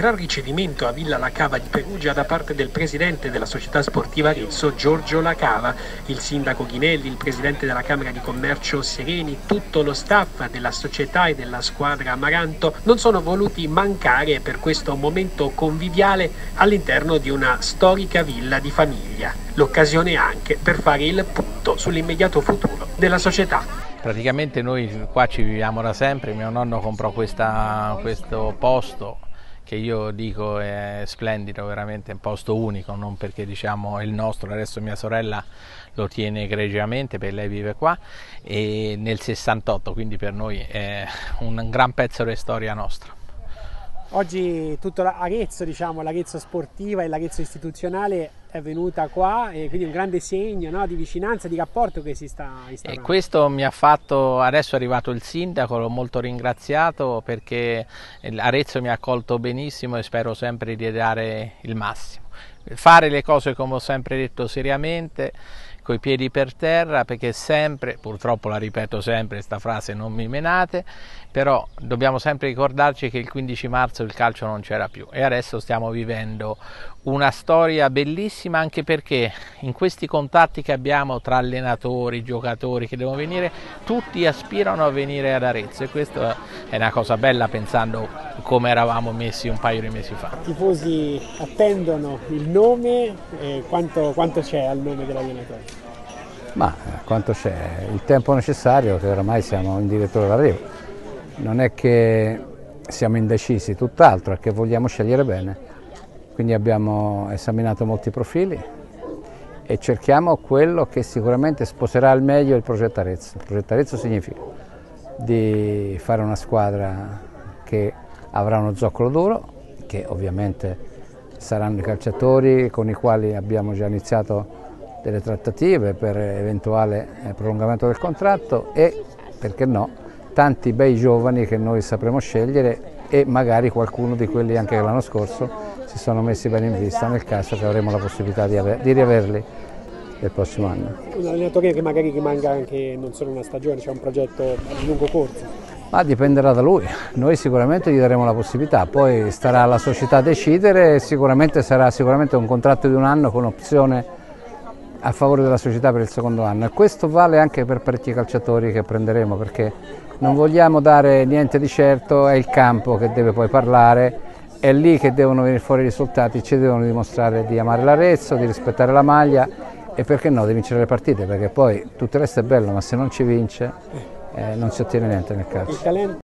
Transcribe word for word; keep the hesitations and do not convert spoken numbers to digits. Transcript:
gran ricevimento a Villa La Cava di Perugia da parte del presidente della società sportiva Arezzo, Giorgio La Cava. Il sindaco Ghinelli, il presidente della Camera di Commercio Sereni, tutto lo staff della società e della squadra Amaranto non sono voluti mancare per questo momento conviviale all'interno di una storica villa di famiglia. L'occasione anche per fare il punto sull'immediato futuro della società. Praticamente noi qua ci viviamo da sempre, mio nonno comprò questa, questo posto che io dico è splendido, veramente un posto unico, non perché diciamo è il nostro, adesso mia sorella lo tiene egregiamente perché lei vive qua, e nel sessantotto, quindi per noi è un gran pezzo di storia nostra. Oggi tutto l'Arezzo, diciamo, l'Arezzo sportiva e l'Arezzo istituzionale è venuta qua, e quindi un grande segno, no, di vicinanza, di rapporto che si sta instaurando. E questo mi ha fatto, adesso è arrivato il sindaco, l'ho molto ringraziato perché Arezzo mi ha accolto benissimo e spero sempre di dare il massimo. Fare le cose, come ho sempre detto, seriamente, coi piedi per terra, perché sempre, purtroppo la ripeto sempre questa frase, non mi menate, però dobbiamo sempre ricordarci che il quindici marzo il calcio non c'era più e adesso stiamo vivendo una storia bellissima, anche perché in questi contatti che abbiamo tra allenatori, giocatori che devono venire, tutti aspirano a venire ad Arezzo, e questa è una cosa bella pensando come eravamo messi un paio di mesi fa. I tifosi attendono il nome, e quanto, quanto c'è al nome dell'allenatore? Ma quanto c'è? Il tempo necessario, che oramai siamo in direttore d'arrivo. Non è che siamo indecisi, tutt'altro, è che vogliamo scegliere bene. Quindi abbiamo esaminato molti profili e cerchiamo quello che sicuramente sposerà al meglio il progetto Arezzo. Il progetto Arezzo significa di fare una squadra che avrà uno zoccolo duro, che ovviamente saranno i calciatori con i quali abbiamo già iniziato delle trattative per eventuale prolungamento del contratto, e, perché no, tanti bei giovani che noi sapremo scegliere, e magari qualcuno di quelli anche l'anno scorso si sono messi bene in vista nel caso che avremo la possibilità di, aver, di riaverli nel prossimo anno. Un allenatore che magari rimanga anche non solo una stagione, c'è cioè un progetto a lungo corso? Ma dipenderà da lui, noi sicuramente gli daremo la possibilità, poi starà alla società a decidere, sicuramente sarà sicuramente un contratto di un anno con opzione a favore della società per il secondo anno, e questo vale anche per parecchi calciatori che prenderemo, perché non vogliamo dare niente di certo, è il campo che deve poi parlare, è lì che devono venire fuori i risultati, ci devono dimostrare di amare l'Arezzo, di rispettare la maglia e perché no di vincere le partite, perché poi tutto il resto è bello, ma se non ci vince eh, non si ottiene niente nel calcio.